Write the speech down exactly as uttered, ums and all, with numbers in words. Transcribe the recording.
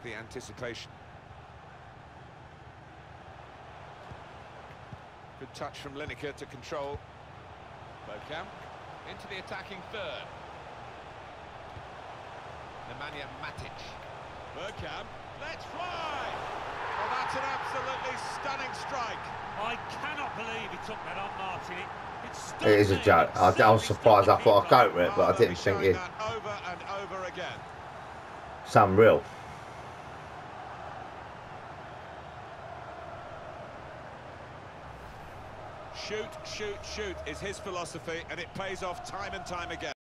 the anticipation. Good touch from Lineker to control. Bergkamp into the attacking third. Nemanja Matic. Bergkamp, let's fly! Well, that's an absolutely stunning strike. I cannot believe he took that on, Martin. It, it, stunned It is a me. joke. It I, I was certainly surprised. I stunned thought I'd people. go for it, but I Oh, they'll didn't be think showing it. that over and over again. It's unreal. Shoot, shoot, shoot is his philosophy, and it pays off time and time again.